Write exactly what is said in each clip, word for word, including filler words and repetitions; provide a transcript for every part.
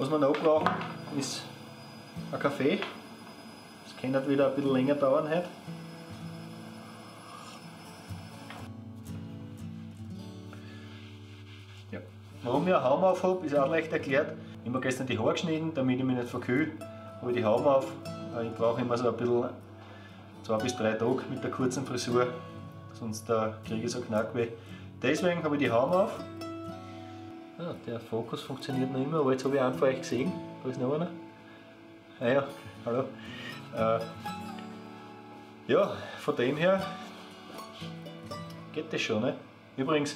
Was wir noch brauchen, ist ein Kaffee. Das könnte wieder ein bisschen länger dauern heute. Ja. Warum ich eine Haube auf habe, ist auch leicht erklärt. Ich habe mir gestern die Haare geschnitten, damit ich mich nicht verkühle. Habe ich die Haube auf. Ich brauche immer so ein bisschen zwei bis drei Tage mit der kurzen Frisur, sonst da kriege ich so Knackweh. Deswegen habe ich die Haube auf. Ah, der Fokus funktioniert noch immer, aber jetzt habe ich einen von euch gesehen. Da ist noch einer. Ah ja, hallo. Äh, ja, von dem her geht das schon. Ne? Übrigens,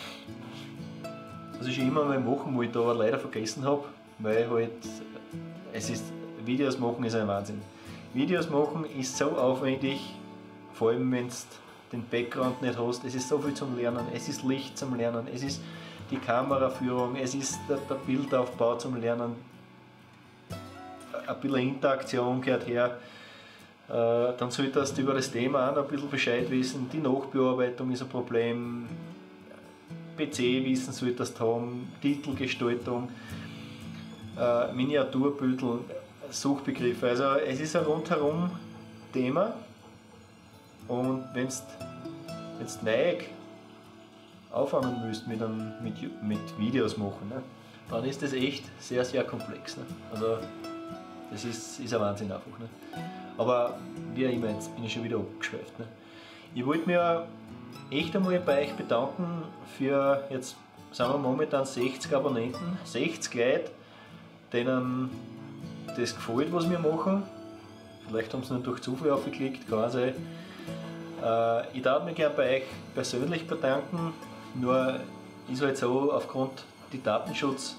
was ich schon immer mal machen wollte, aber leider vergessen habe, weil halt, es ist, Videos machen ist ein Wahnsinn. Videos machen ist so aufwendig, vor allem wenn du den Background nicht hast. Es ist so viel zum Lernen, es ist Licht zum Lernen, es ist die Kameraführung, es ist der, der Bildaufbau zum Lernen. Ein bisschen Interaktion gehört her. Äh, dann solltest du über das Thema auch noch ein bisschen Bescheid wissen. Die Nachbearbeitung ist ein Problem. P C-Wissen solltest du haben, Titelgestaltung, äh, Miniaturbilder, Suchbegriffe. Also es ist ein rundherum Thema. Und wenn du neu anfangen willst mit, einem, mit, mit Videos machen, ne, dann ist das echt sehr, sehr komplex. Ne? Also das ist, ist ein Wahnsinn einfach. Ne? Aber wie immer, jetzt bin ich schon wieder abgeschweift. Ne? Ich wollte mir echt einmal bei euch bedanken für, jetzt sind wir momentan sechzig Abonnenten, sechzig Leute, denen das gefällt, was wir machen. Vielleicht haben sie nicht durch Zufall aufgeklickt, kann auch sein. Äh, ich darf mich gerne bei euch persönlich bedanken, nur ist halt so, aufgrund der Datenschutzsachen,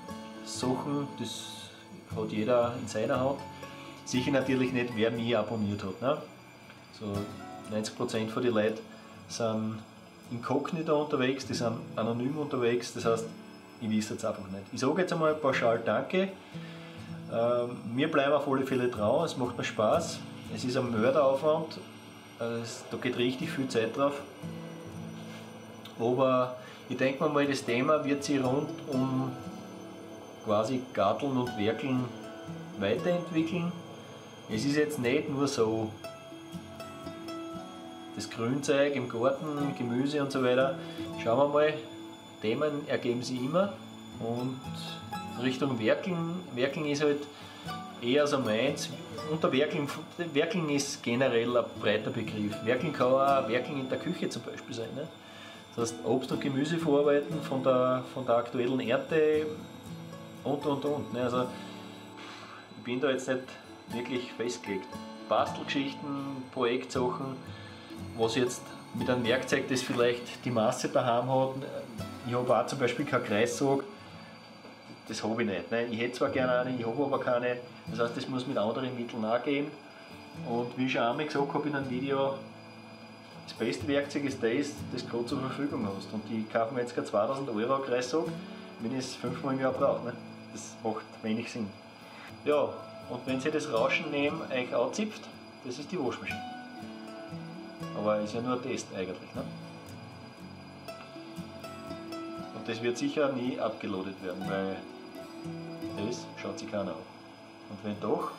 das hat jeder in seiner Hand, sicher natürlich nicht, wer mich abonniert hat. Ne? So neunzig Prozent von den Leuten sind inkognito unterwegs, die sind anonym unterwegs, das heißt, ich weiß es einfach nicht. Ich sage jetzt einmal pauschal Danke. Ähm, wir bleiben auf alle Fälle dran, es macht mir Spaß, es ist ein Mörderaufwand, es, da geht richtig viel Zeit drauf. Aber ich denke mal, das Thema wird sich rund um quasi Garteln und Werkeln weiterentwickeln. Es ist jetzt nicht nur so das Grünzeug im Garten, Gemüse und so weiter. Schauen wir mal, Themen ergeben sich immer und Richtung Werkeln. Werkeln ist halt eher so meins. Unter Werkeln, Werkeln ist generell ein breiter Begriff. Werkeln kann auch Werkeln in der Küche zum Beispiel sein. Ne? Das heißt, Obst und Gemüse verarbeiten von der, von der aktuellen Ernte und und und. Ne? Also, ich bin da jetzt nicht wirklich festgelegt. Bastelgeschichten, Projektsachen, was jetzt mit einem Werkzeug, das vielleicht die Masse daheim hat. Ich habe auch zum Beispiel keinen Kreissog, das habe ich nicht. Ne? Ich hätte zwar gerne eine, ich habe aber keine. Das heißt, das muss mit anderen Mitteln auch gehen. Und wie ich schon einmal gesagt habe in einem Video, das beste Werkzeug ist das, das du gerade zur Verfügung hast. Und ich kaufe mir jetzt gerade zweitausend Euro Kreissog, wenn ich es fünfmal im Jahr brauche. Ne? Das macht wenig Sinn. Ja, und wenn ihr das Rauschen neben euch anzipft, das ist die Waschmaschine. Aber ist ja nur ein Test eigentlich. Ne? Und das wird sicher nie abgeloadet werden, weil das schaut sich keiner an. Und wenn doch,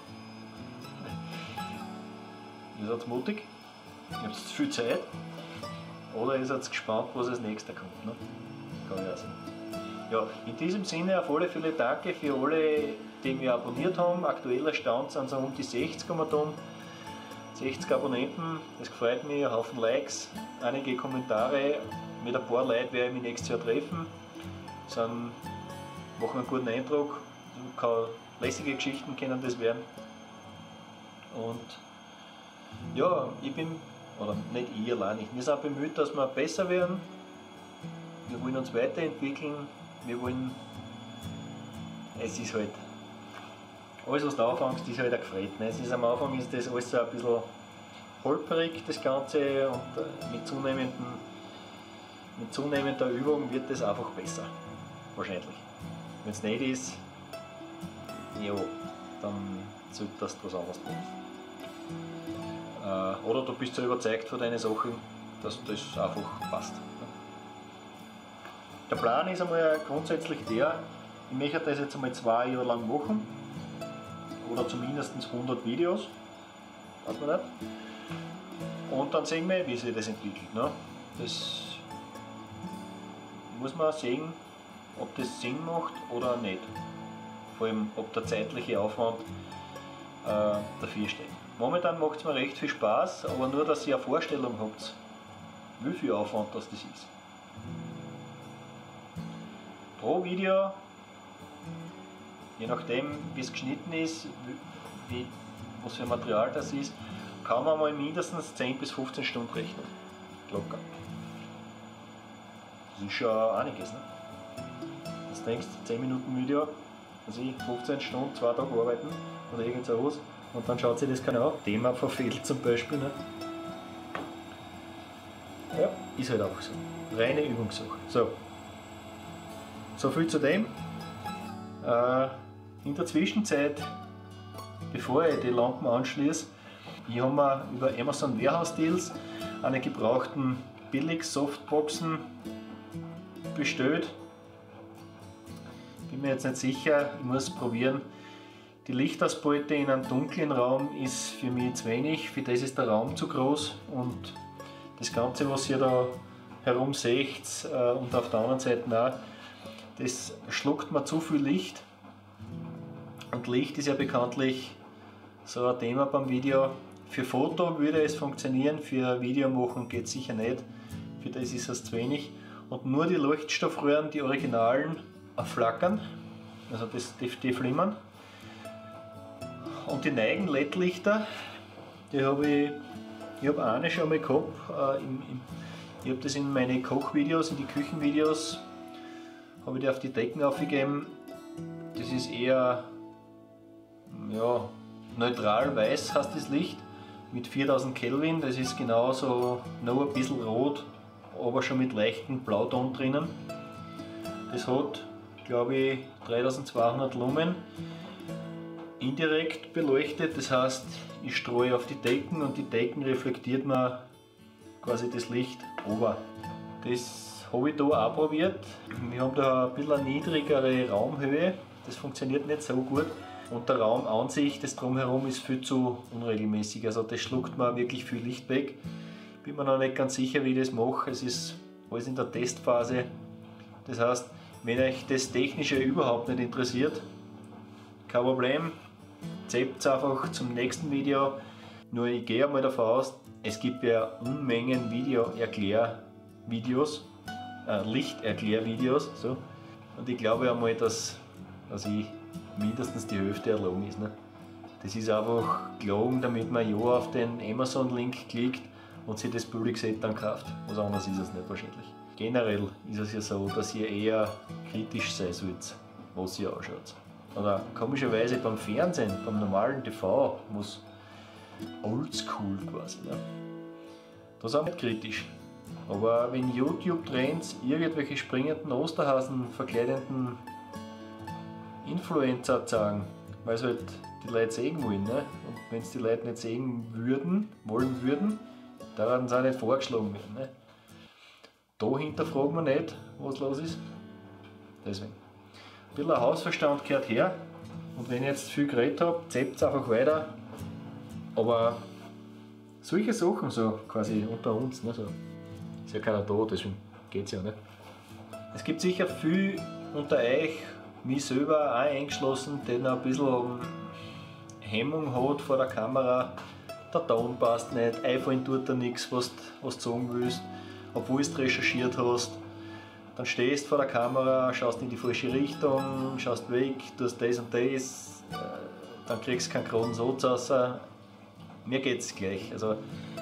ihr seid mutig, ihr habt zu viel Zeit oder ihr seid gespannt, was als nächster kommt. Ne? Kann ich auch sein. Ja, in diesem Sinne auf alle Fälle danke für alle, die mich abonniert haben. Aktueller Stand sind so um die sechzig Kommentare. sechzig Abonnenten, das gefreut mich, ein Haufen Likes, einige Kommentare. Mit ein paar Leuten werde ich mich nächstes Jahr treffen. Sind, machen einen guten Eindruck, kann, lässige Geschichten können das werden. Und ja, ich bin, oder nicht ich allein, wir sind bemüht, dass wir besser werden. Wir wollen uns weiterentwickeln, wir wollen, es ist halt, alles was du anfängst, ist halt auch gefreut. Ne? Es ist, am Anfang ist das alles so ein bisschen holperig, das Ganze, und mit, zunehmenden, mit zunehmender Übung wird das einfach besser. Wahrscheinlich. Wenn es nicht ist, ja, dann sollte das was anderes tun. Äh, oder du bist so überzeugt von deinen Sachen, dass das einfach passt. Der Plan ist einmal grundsätzlich der, ich möchte das jetzt einmal zwei Jahre lang machen. Oder zumindest hundert Videos. Weiß man nicht. Und dann sehen wir, wie sich das entwickelt. Ne? Das muss man sehen, ob das Sinn macht oder nicht. Vor allem, ob der zeitliche Aufwand äh, dafür steht. Momentan macht es mir recht viel Spaß, aber nur, dass ihr eine Vorstellung habt, wie viel Aufwand das, das ist. Pro Video, je nachdem wie es geschnitten ist, wie, was für ein Material das ist, kann man mal mindestens zehn bis fünfzehn Stunden rechnen. Locker. Das ist schon einiges. Ne? Du denkst, zehn Minuten Video, also ich fünfzehn Stunden, zwei Tage arbeiten oder irgend so was und dann schaut sich das keiner an. Thema verfehlt zum Beispiel. Ne? Ja, ist halt einfach so. Reine Übungssache. So. So viel zu dem. Äh, in der Zwischenzeit, bevor ich die Lampen anschließe, ich habe mir über Amazon Warehouse Deals eine gebrauchten Billig-Softboxen bestellt. Bin mir jetzt nicht sicher, ich muss probieren. Die Lichtausbeute in einem dunklen Raum ist für mich zu wenig, für das ist der Raum zu groß und das Ganze, was ihr da herum seht äh, und auf der anderen Seite auch, das schluckt mir zu viel Licht. Und Licht ist ja bekanntlich so ein Thema beim Video. Für Foto würde es funktionieren, für Video machen geht es sicher nicht. Für das ist es zu wenig. Und nur die Leuchtstoffröhren, die Originalen, flackern, also das, die, die flimmern. Und die neigen L E D-Lichter, die habe ich, ich habe eine schon mal gehabt. Äh, im, im, ich habe das in meine Kochvideos, in die Küchenvideos, habe ich die auf die Decken aufgegeben. Das ist eher ja, neutral weiß, heißt das Licht, mit viertausend Kelvin. Das ist genauso noch ein bisschen rot, aber schon mit leichtem Blauton drinnen. Das hat, glaube ich, dreitausendzweihundert Lumen. Indirekt beleuchtet, das heißt, ich streue auf die Decken und die Decken reflektiert mir quasi das Licht runter. Das habe ich da auch probiert. Wir haben da ein bisschen eine niedrigere Raumhöhe, das funktioniert nicht so gut. Und der Raum an sich, das Drumherum, ist viel zu unregelmäßig, also das schluckt mir wirklich viel Licht weg. Bin mir noch nicht ganz sicher, wie ich das mache, es ist alles in der Testphase. Das heißt, wenn euch das Technische überhaupt nicht interessiert, kein Problem, zeigt einfach zum nächsten Video. Nur ich gehe einmal davon aus, es gibt ja Unmengen Video-Erklärvideos, äh, Lichterklärvideos. So. Und ich glaube einmal, dass, dass ich mindestens die Hälfte erlogen ist. Ne? Das ist einfach gelogen, damit man ja auf den Amazon-Link klickt und sich das Billigset dann kauft. Was anderes ist es nicht wahrscheinlich. Generell ist es ja so, dass ihr eher kritisch sein sollt, was ihr anschaut. Oder komischerweise beim Fernsehen, beim normalen T V, was oldschool quasi. Ne? Da sind wir nicht kritisch. Aber wenn YouTube-Trends irgendwelche springenden Osterhasen verkleidenden Influencer zeigen, weil sie halt die Leute sehen wollen, ne? Und wenn es die Leute nicht sehen würden, wollen würden, dann werden sie auch nicht vorgeschlagen werden. Ne? Da hinterfragen wir nicht, was los ist. Deswegen. Ein bisschen Hausverstand gehört her. Und wenn ich jetzt viel geredet habe, zeigt es einfach weiter. Aber solche Sachen, so quasi unter uns, ne, so, ist ja keiner da, deswegen geht es ja nicht. Es gibt sicher viel unter euch, mich selber auch eingeschlossen, der noch ein bisschen Hemmung hat vor der Kamera. Der Ton passt nicht, einfallen tut da nichts, was, was du sagen willst, obwohl du recherchiert hast. Dann stehst du vor der Kamera, schaust in die falsche Richtung, schaust weg, tust das und das, dann kriegst du keinen geraden Satz raus. Mir geht es gleich. Also,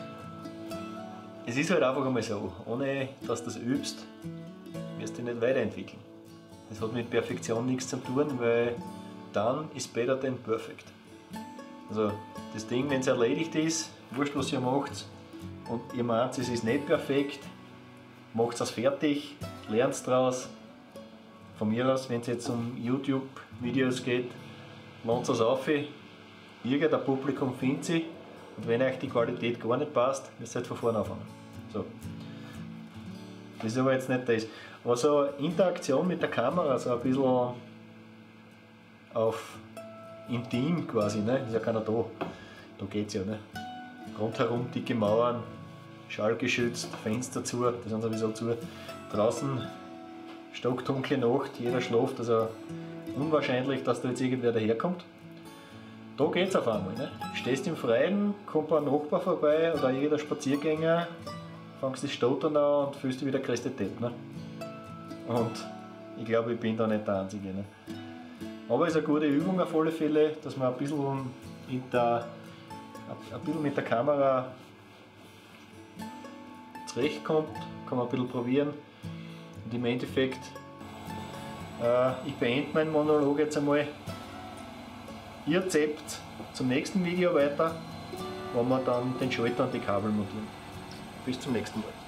es ist halt einfach einmal so, ohne dass du das übst, wirst du dich nicht weiterentwickeln. Das hat mit Perfektion nichts zu tun, weil dann ist better than perfect. Also das Ding, wenn es erledigt ist, wurscht was ihr macht und ihr meint, es ist nicht perfekt, macht es fertig, lernt daraus. Von mir aus, wenn es jetzt um YouTube-Videos geht, lohnt es auf. Irgendein Publikum findet sie und wenn euch die Qualität gar nicht passt, müsst ihr halt von vorne anfangen. So. Das ist aber jetzt nicht das. Aber so Interaktion mit der Kamera, so ein bisschen auf intim quasi, ne? Ist ja keiner da. Da geht's ja, ne? Rundherum dicke Mauern, schallgeschützt, Fenster zu, die sind sowieso zu. Draußen stockdunkle Nacht, jeder schläft, also unwahrscheinlich, dass da jetzt irgendwer daherkommt. Da geht's auf einmal, ne? Stehst im Freien, kommt ein Nachbar vorbei oder irgendein Spaziergänger, fängst das Stottern an und fühlst dich wie der größte Depp, ne? Und ich glaube, ich bin da nicht der Einzige, ne? Aber es ist eine gute Übung auf alle Fälle, dass man ein bisschen, in der, ein bisschen mit der Kamera zurechtkommt, kann man ein bisschen probieren. Und im Endeffekt, äh, ich beende meinen Monolog jetzt einmal. Ihr zappt zum nächsten Video weiter, wo wir dann den Schalter und die Kabel montieren. Bis zum nächsten Mal.